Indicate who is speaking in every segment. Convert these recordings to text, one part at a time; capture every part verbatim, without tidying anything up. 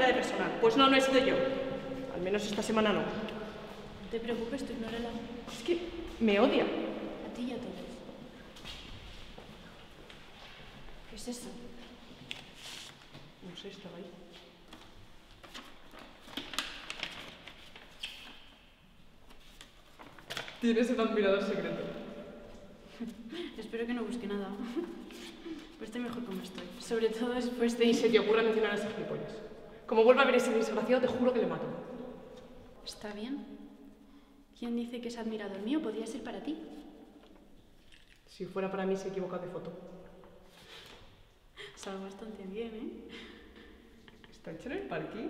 Speaker 1: de persona. Pues no, no he sido yo. Al menos esta semana no.
Speaker 2: No te preocupes, tú ignórala.
Speaker 1: Es que me odia.
Speaker 2: A ti y a todos. ¿Qué es eso?
Speaker 1: No sé, estaba ahí. Tienes un admirador secreto.
Speaker 2: Espero que no busque nada. Pero estoy mejor como estoy. Sobre todo después de...
Speaker 1: Y se te ocurra mencionar a ese gilipollas. Como vuelva a ver ese desgraciado, te juro que le mato.
Speaker 2: ¿Está bien? ¿Quién dice que es admirador mío? Podría ser para ti.
Speaker 1: Si fuera para mí, se equivoca de foto.
Speaker 2: Sabe bastante bien, ¿eh?
Speaker 1: ¿Está hecho en el parking?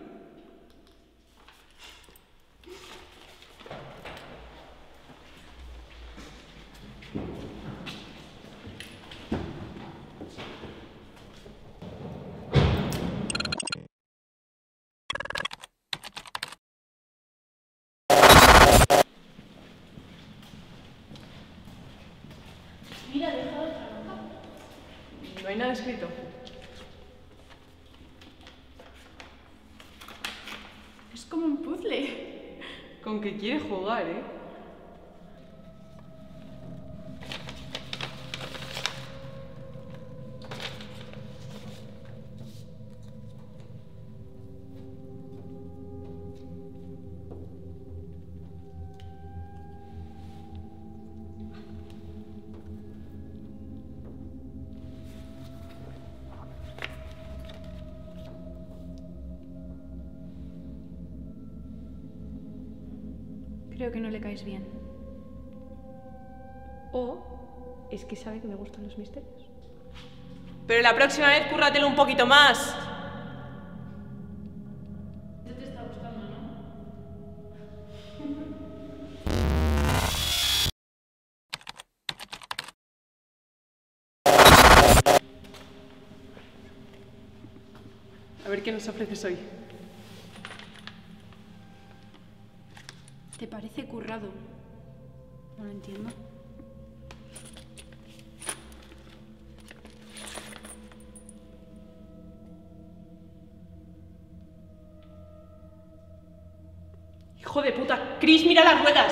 Speaker 2: Mira, he dejado otra nota.
Speaker 1: No hay nada escrito.
Speaker 2: Es como un puzzle.
Speaker 1: Con que quiere jugar, ¿eh?
Speaker 2: Creo que no le caes bien.
Speaker 1: O es que sabe que me gustan los misterios. Pero la próxima vez cúrratelo un poquito más.
Speaker 2: Este te está gustando, ¿no?
Speaker 1: A ver qué nos ofreces hoy.
Speaker 2: ¿Te parece currado? No lo entiendo.
Speaker 1: ¡Hijo de puta! ¡Chris, mira las ruedas!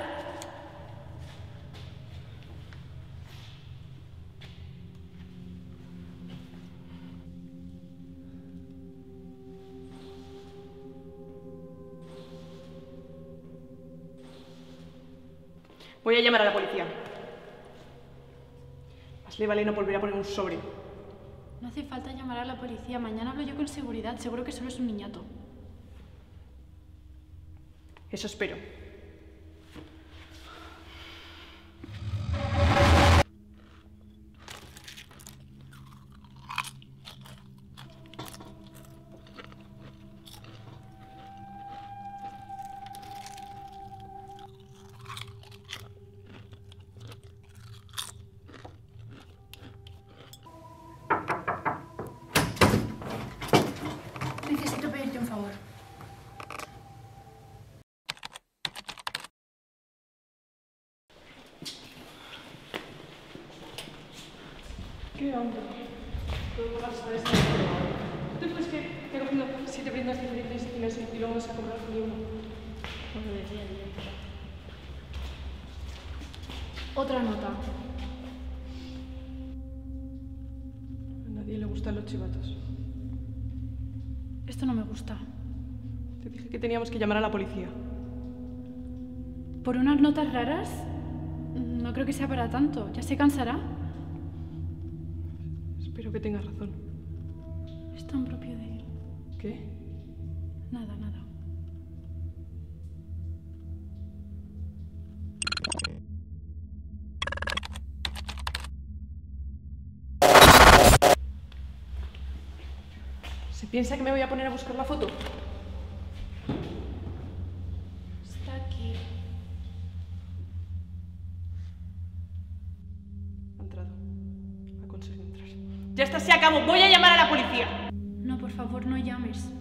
Speaker 1: Voy a llamar a la policía. Más le vale no volver a poner un sobre.
Speaker 2: No hace falta llamar a la policía. Mañana hablo yo con seguridad. Seguro que solo es un niñato.
Speaker 1: Eso espero.
Speaker 2: Necesito pedirte un favor.
Speaker 1: ¿Qué onda? Todo va a saber si ¿tú crees que te cogiendo siete prendas diferentes y meses y luego vas a comprar ni uno?
Speaker 2: Pues lo decía yo. Otra nota.
Speaker 1: A nadie le gustan los chivatos.
Speaker 2: Esto no me gusta.
Speaker 1: Te dije que teníamos que llamar a la policía.
Speaker 2: ¿Por unas notas raras? No creo que sea para tanto. ¿Ya se cansará?
Speaker 1: Espero que tengas razón.
Speaker 2: Es tan propio de él.
Speaker 1: ¿Qué?
Speaker 2: Nada, nada.
Speaker 1: ¿Se piensa que me voy a poner a buscar la foto?
Speaker 2: Está aquí.
Speaker 1: Ha entrado. Ha conseguido entrar. Ya está, se acabó. Voy a llamar a la policía.
Speaker 2: No, por favor, no llames. Sé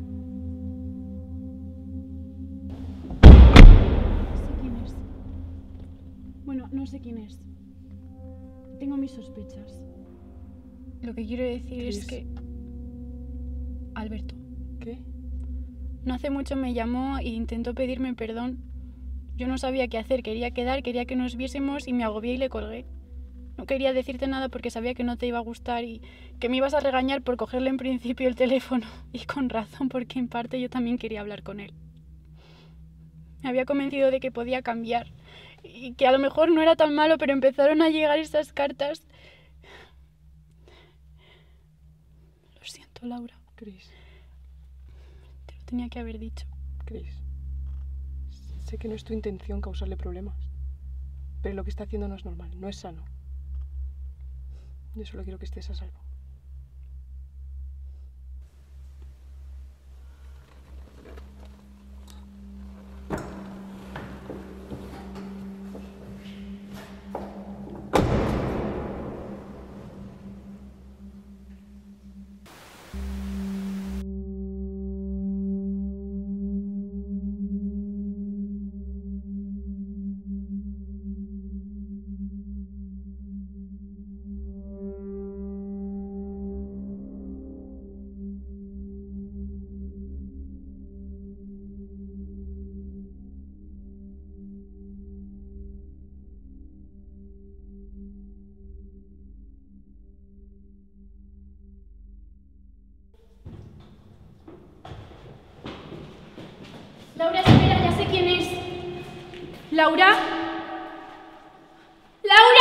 Speaker 2: quién es. Bueno, no sé quién es. Tengo mis sospechas. Lo que quiero decir es
Speaker 1: Chris.
Speaker 2: que... Alberto.
Speaker 1: ¿Qué?
Speaker 2: No hace mucho me llamó e intentó pedirme perdón. Yo no sabía qué hacer, quería quedar, quería que nos viésemos y me agobié y le colgué. No quería decirte nada porque sabía que no te iba a gustar y que me ibas a regañar por cogerle en principio el teléfono. Y con razón, porque en parte yo también quería hablar con él. Me había convencido de que podía cambiar y que a lo mejor no era tan malo, pero empezaron a llegar estas cartas. Lo siento, Laura.
Speaker 1: Cris.
Speaker 2: Te lo tenía que haber dicho.
Speaker 1: Cris. Sé que no es tu intención causarle problemas, pero lo que está haciendo no es normal, no es sano. Yo solo quiero que estés a salvo.
Speaker 2: Laura, espera, ya sé quién es. ¿Laura? ¡Laura!